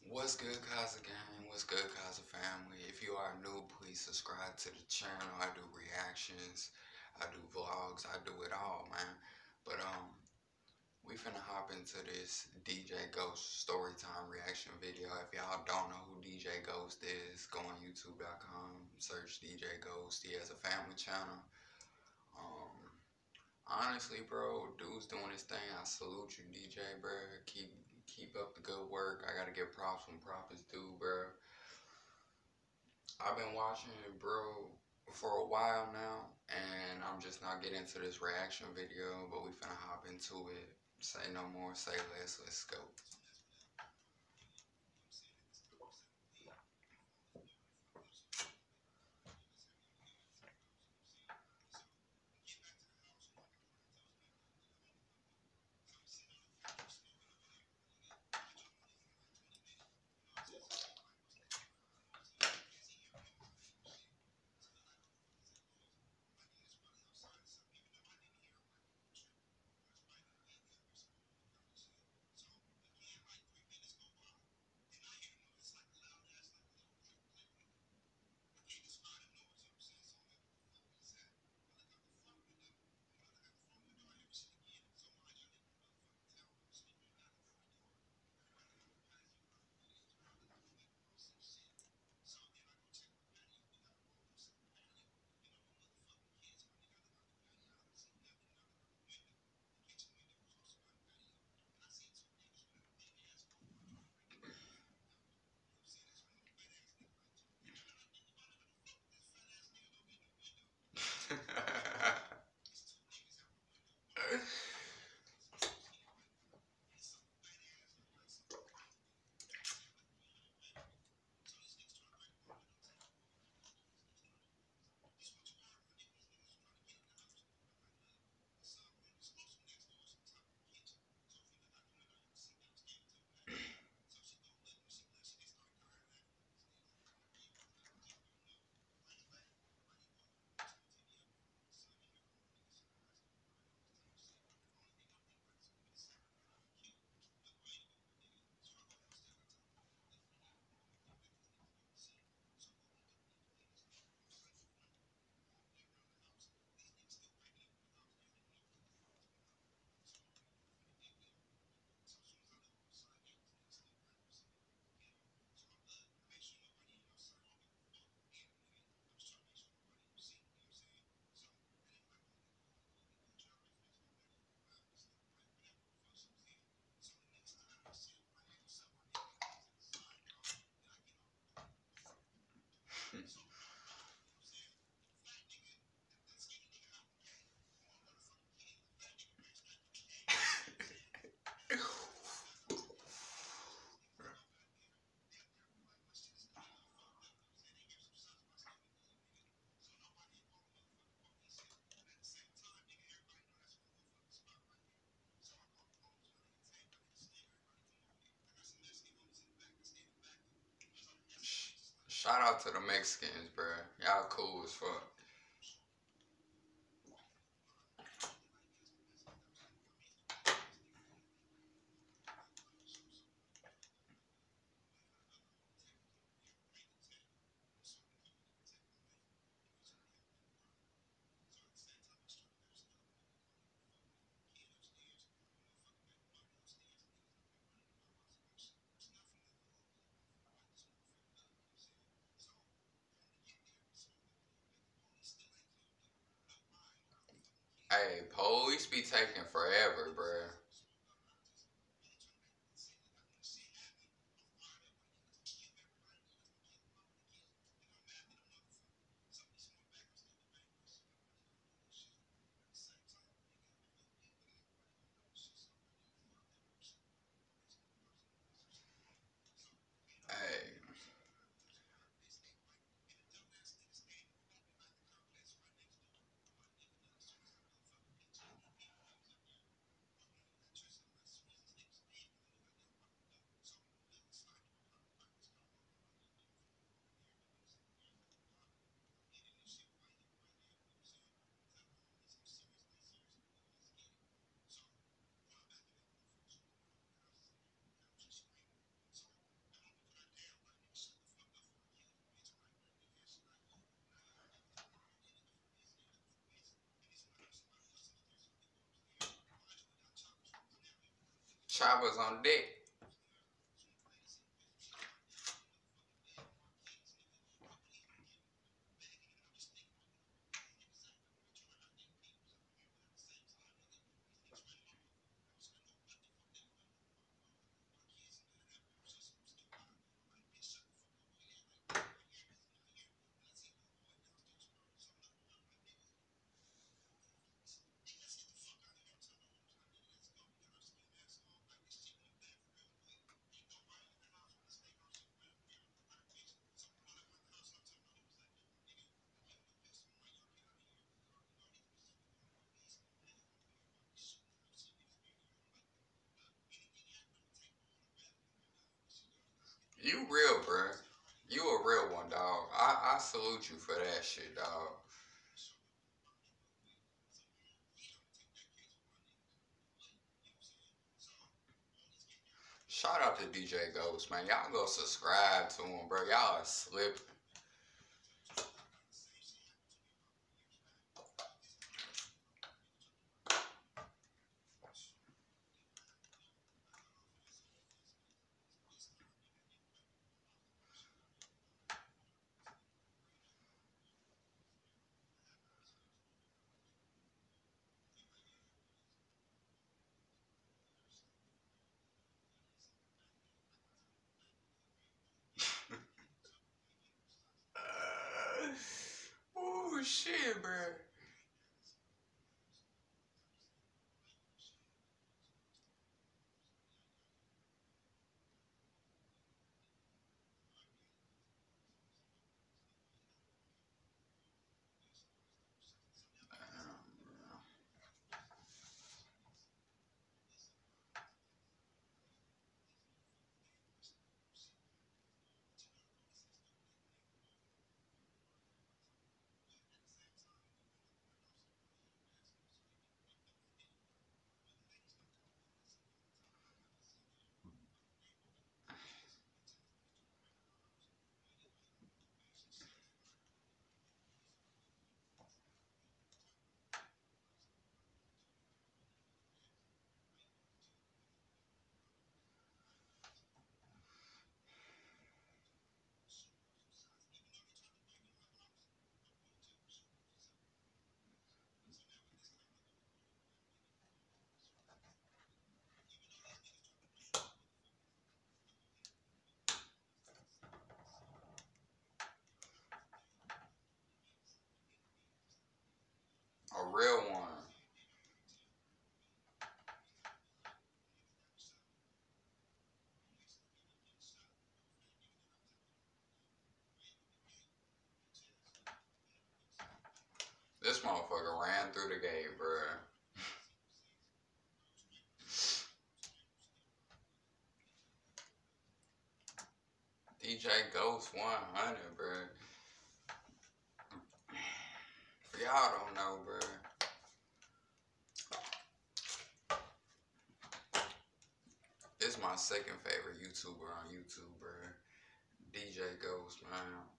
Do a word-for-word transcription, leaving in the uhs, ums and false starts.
What's good, Kaza Gang? What's good, Kaza family? If you are new, please subscribe to the channel. I do reactions, I do vlogs, I do it all, man. But um, we finna hop into this D J Ghost storytime reaction video. If y'all don't know who D J Ghost is, go on YouTube dot com, search D J Ghost. He has a family channel. Um, honestly, bro, dude's doing his thing. I salute you, D J, bro. Keep keep up the good work. I gotta give props when props is due, bro. I've been watching it, bro, for a while now, and I'm just not getting into this reaction video, but we finna hop into it. Say no more, say less, let's go. Shout out to the Mexicans, bro. Y'all cool as fuck. Hey, police be taking forever, bro. Hey, Choppers on deck. You real, bruh. You a real one, dog. I, I salute you for that shit, dog. Shout out to D J Ghost, man. Y'all go subscribe to him, bro. Y'all are slipping. Oh shit, bro. A real one. This motherfucker ran through the gate, bro. D J Ghost one hundred, bro. For y'all don't know, bro. This my second favorite YouTuber on YouTube, bro. D J Ghost, man.